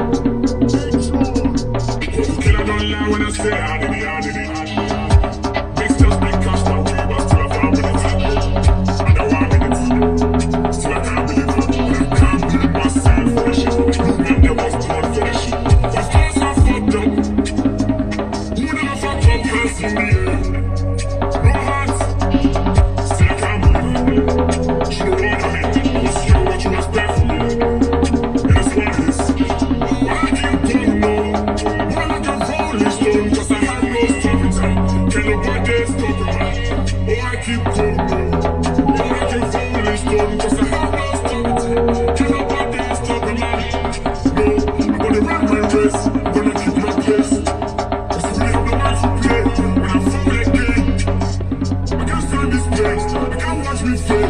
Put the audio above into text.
Killer don't lie when I say I did it. Makes us make cash now, but still I can't believe it. I know I'm in it, still I can't believe it. I can't believe myself for this shit. You man, there was born for this shit. Of course I fucked up. Who never fucked up personally? No heart, still I can't believe it. You know what I mean? What's you what you expect from me? It is what it is. But I keep going on. More like a rolling stone, cause I have no story time. Can nobody stop me, man? Oh, I keep going on. More like a rolling stone, cause I have no story time. Can nobody stop me, man? No, I'm gonna run my race. I'm gonna keep my place. Cause we have the right to play. When I fall again, I can't stand this place. I can't watch me fail.